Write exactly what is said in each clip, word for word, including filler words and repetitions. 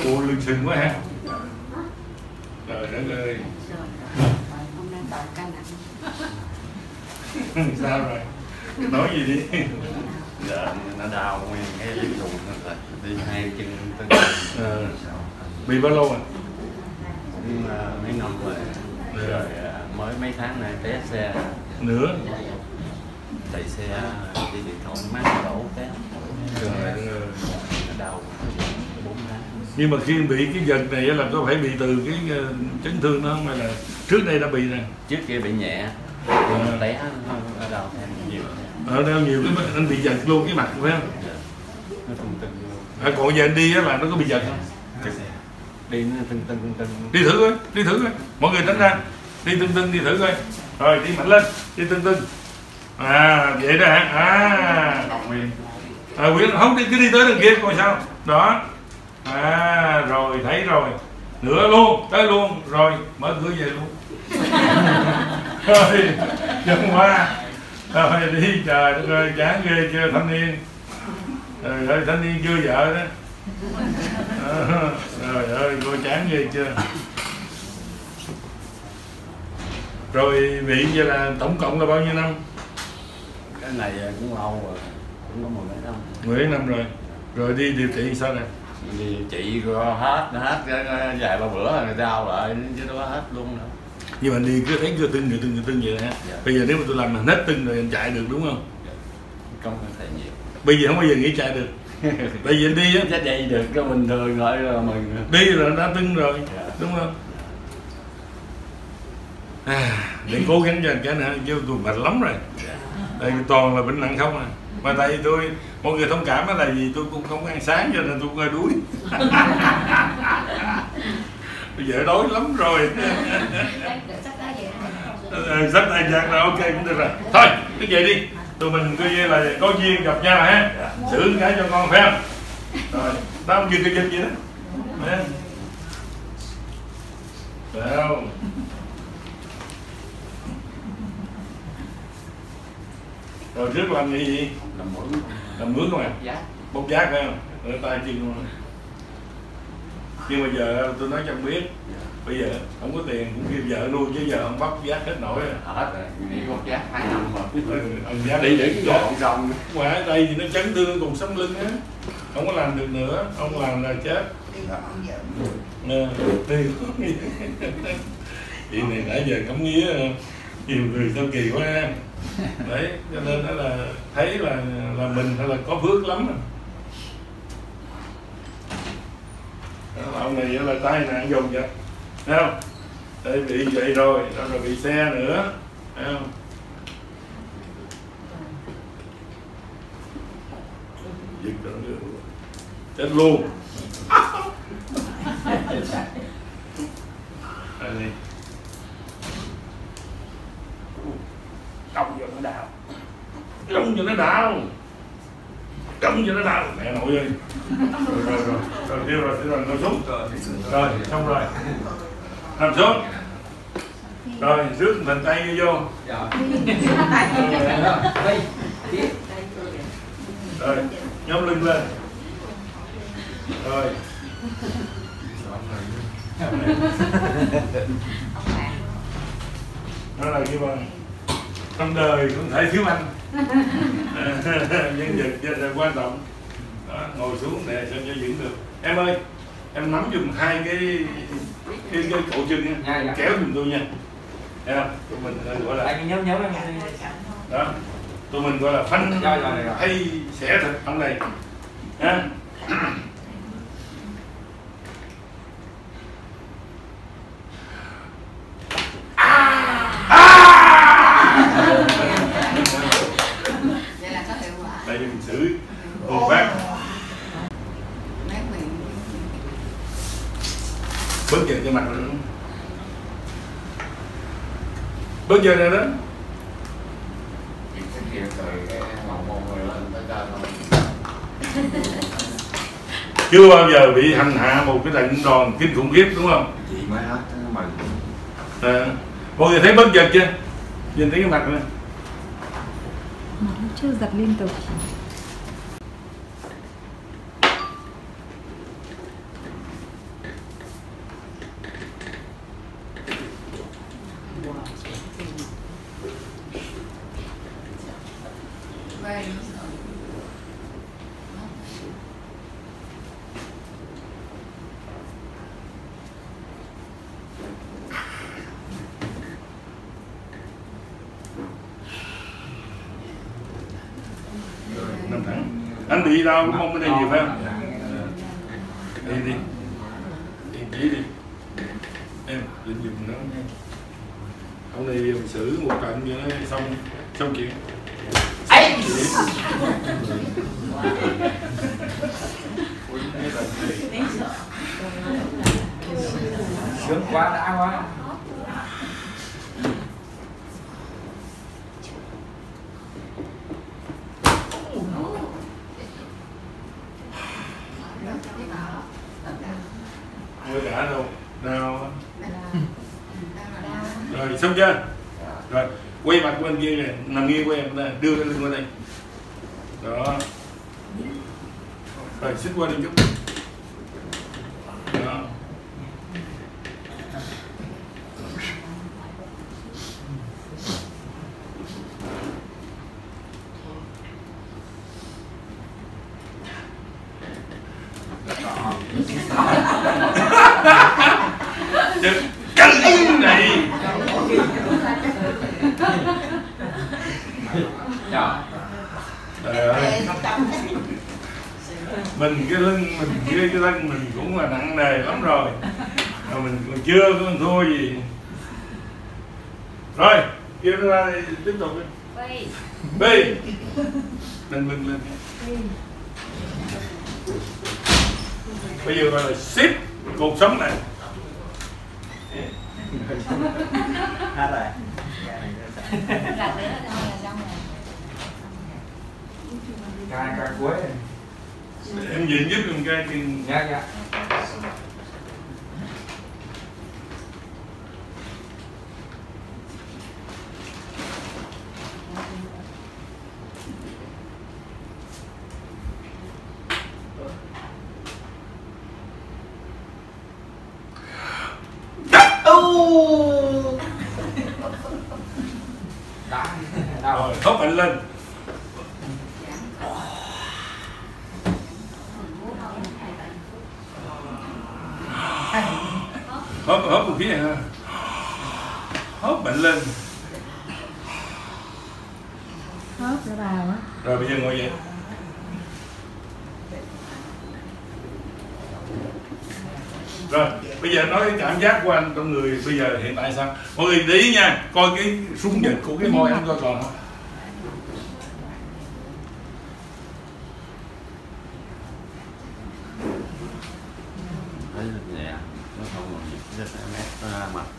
Ồ, lưng sừng quá ha. Trời đất ơi. Hôm nay toàn ca nặng. Sao rồi? Nói gì đi. Dạ, nó đau nguyên cái lưng đùi nó đi hai chân tới. Ờ. Bị bao lâu rồi? Nhưng mà mấy năm rồi. Rồi mới mấy tháng này té xe. Nữa. Chạy xe đi điện thoại mắt đổ té. Trời ơi. Nó đau bốn tháng. Nhưng mà khi bị cái giật này là có phải bị từ cái chấn thương đó không, hay là trước đây đã bị nè? Trước kia bị nhẹ, À. té nó đau thêm nhiều. Ở đâu nhiều cái anh bị giật luôn cái mặt phải không? Nó tưng tưng. À, còn giờ anh đi á là nó có bị giật không? Đi nó tưng tưng tưng tưng. Đi thử coi, đi thử coi. Mọi người tránh ra. Đi tưng tưng đi thử coi. Rồi đi mạnh lên, đi tưng tưng. À vậy đó hả? À. À Nguyễn không đi, cứ đi tới đường kia coi sao. Đó. À rồi thấy rồi. Nữa luôn, tới luôn. Rồi mở cửa về luôn. Rồi chân qua. Rồi đi, trời đất ơi, chán ghê chưa thanh niên. Trời ơi, thanh niên chưa vợ đó. À, trời ơi, cô chán ghê chưa. Rồi bị vậy là tổng cộng là bao nhiêu năm? Cái này cũng lâu rồi, cũng có mười mấy năm. Mười mấy năm rồi. Rồi đi điều trị sao nè? Điều trị hết, hết vài ba bữa rồi đau lại, chứ đâu có hết luôn nữa. Nhưng mà anh đi cứ thấy cứ tưng người tưng người tưng vậy hả? Dạ. Bây giờ nếu mà tôi làm mình hết tưng rồi anh chạy được đúng không? Dạ. Không thể nhiều. Bây giờ không bao giờ nghĩ chạy được. Bây giờ anh đi á, chắc đi được cái bình thường rồi là mình đi là đã tưng rồi, dạ. Đúng không? À, để cố gắng cho anh cái nữa, chứ tôi mệt lắm rồi. Dạ. Đây toàn là bệnh nặng không à. Mà tại vì tôi, mọi người thông cảm là vì tôi cũng không ăn sáng cho nên tôi cũng hơi đuối. Bây giờ đói lắm rồi. Sắp thời gian rồi, ok cũng được rồi. Thôi, cứ vậy đi. Tụi mình coi như là có duyên gặp nhau ha. Xử cái cho con phải không? Rồi, đó không duyên cái dịch gì đó. Phải không? Rồi trước làm gì gì? Làm mướn. Làm mướn không ạ? Giá. Bốc giác phải không? Ở tay chân luôn. Nhưng mà giờ tôi nói cho ông biết, bây giờ không có tiền cũng kêu vợ nuôi chứ giờ ông bắt giác hết nổi rồi. Hết rồi, nghỉ bốc giác hai năm rồi. Ừ, ông giác đi để cái gọn xong. Ngoài ở đây thì nó chấn thương cùng sống lưng á, không có làm được nữa, ông làm là chết. Nè, đi. Chị này nãy giờ cống nghĩa nhiều người sao kỳ quá ha. Đấy, cho nên đó là thấy là là mình hay là có phước lắm rồi. Ông này là tai nạn dùng vậy, thấy không? Đây bị vậy rồi, rồi bị xe nữa, thấy không? Giật đó nữa, chết luôn. Đây đi. Công cho nó đau, công cho nó đau, công cho nó đau, mẹ nội ơi. Rồi rồi rồi, rồi tiêu rồi, tiêu rồi, ngồi xuống. Rồi, xong rồi. Nằm xuống. Rồi, rước bàn tay vô. Rồi, nhóm lưng lên. Rồi. Nó là cái bằng trong đời không thể thiếu anh. Nhân vật rất là quan trọng. Đó, ngồi xuống để sao cho vững được. Em ơi, em nắm giùm hai cái cái, cái cổ chân nha, dạ, dạ. Kéo giùm tôi nha. Thấy không? Tụi mình gọi là anh nhớ nhớ đó. Tụi mình gọi là phanh hay xẻ thịt ông này. Ha. Vậy là có hiệu quả. Đây mình xử hồn bác. Bớt giờ cái mặt nữa. Bớt giờ này đó. Chưa bao giờ bị hành hạ một cái trận đòn kinh khủng khiếp đúng không? Chị mới hết nó mừng. À, mọi người thấy bớt giật chưa? Nhìn thấy cái mặt này. Nó chưa giật liên tục. Về Năm thẳng. Anh đi đâu cũng không có đây gì phải không? Đi đi. Đi chỉ đi. Em định dùng nó nha. Hôm nay xử một trận cho nó xong xong chuyện. ấy sướng quá đã quá. Ngồi đã đâu nào. Rồi xong chưa? Rồi quay mặt bên kia này, nằm nghiêng của em đây, đưa cái lưng qua đây. Đó. Rồi xích qua đi chút. Đó. Cái này trời ơi, mình cái lưng mình với cái lưng mình cũng là nặng nề lắm rồi, mà mình còn chưa có thua gì. Rồi kêu nó ra đi, tiếp tục đi. Bi nâng lưng lên. Bây giờ gọi là ship cột sống này. Hát rồi. Ca ca cuối. Em diện giúp em ca chừng. Dạ dạ. Rồi hốt mạnh lên. Hốt hốt một phía này ha. Hốt mạnh lên. Hốt ra vào á. Rồi bây giờ ngồi dậy. Rồi bây giờ nói cái cảm giác của anh trong người bây giờ hiện tại sao? Mọi người để ý nha, coi cái sung dịch của cái môi anh coi còn không? thấy nhẹ nó không còn gì rất là nét ra mặt.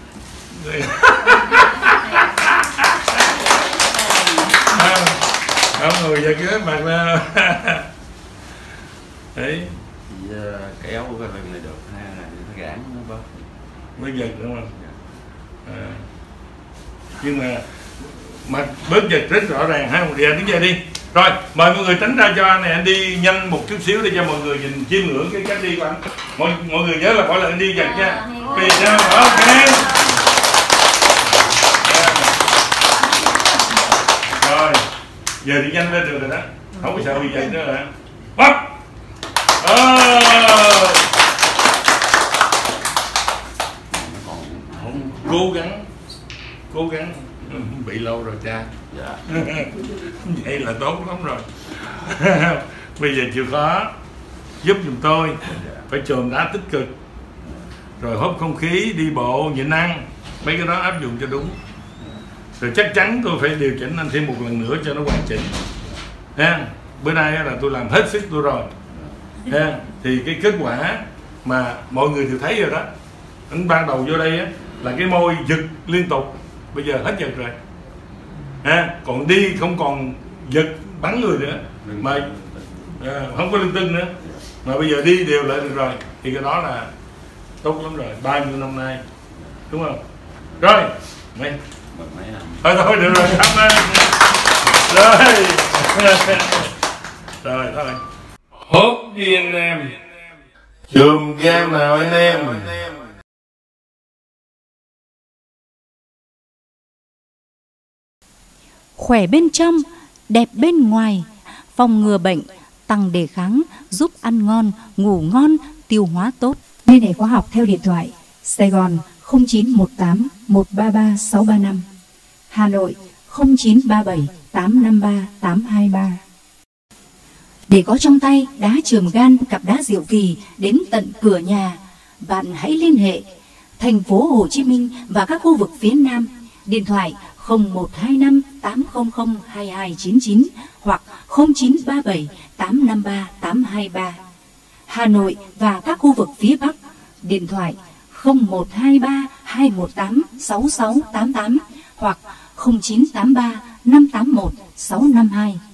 Không người giờ cái mặt lên. Đấy. Giờ kéo cái lưng này được ha, là nó giãn nó bớt. Mới giật đúng không? À. Nhưng mà mặt bớt giật rất rõ ràng ha. Đi anh đứng dậy đi. Rồi mời mọi người tránh ra cho anh này, anh đi nhanh một chút xíu để cho mọi người nhìn chiêm ngưỡng cái cách đi của anh. Mọi mọi người nhớ là mỗi lần anh đi giật nha. Vì sao? Ok. Rồi giờ đi nhanh lên được rồi đó, không có sợ bị giật nữa rồi. Bắt. Oh. Cố gắng cố gắng bị lâu rồi cha. Dạ. Vậy là tốt lắm rồi. Bây giờ chịu khó giúp giùm tôi, phải chườm đá tích cực, rồi hút không khí, đi bộ, nhịn ăn, mấy cái đó áp dụng cho đúng. Rồi chắc chắn tôi phải điều chỉnh anh thêm một lần nữa cho nó hoàn chỉnh. Ha. Bữa nay là tôi làm hết sức tôi rồi. Ha. Thì cái kết quả mà mọi người đều thấy rồi đó. Anh ban đầu vô đây á, là cái môi giật liên tục, bây giờ hết giật rồi. Ha. Còn đi không còn giật bắn người nữa, mà à, không có linh tinh nữa, mà bây giờ đi đều lại được rồi, thì cái đó là tốt lắm rồi, bao nhiêu năm nay, đúng không? Rồi mày thôi thôi được rồi, cảm ơn. Rồi rồi thôi hốt đi anh em, chùm game nào anh em. Khỏe bên trong, đẹp bên ngoài, phòng ngừa bệnh, tăng đề kháng, giúp ăn ngon, ngủ ngon, tiêu hóa tốt. Liên hệ khóa học theo điện thoại Sài Gòn không chín một tám một ba ba sáu ba năm, Hà Nội không chín ba bảy tám năm ba tám hai ba. Để có trong tay đá chườm gan, cặp đá diệu kỳ đến tận cửa nhà, bạn hãy liên hệ thành phố Hồ Chí Minh và các khu vực phía Nam. Điện thoại không một hai năm tám không không hai hai chín chín hoặc không chín ba bảy tám năm ba tám hai ba. Hà Nội và các khu vực phía Bắc, điện thoại không một hai ba hai một tám sáu sáu tám tám hoặc không chín tám ba năm tám một sáu năm hai.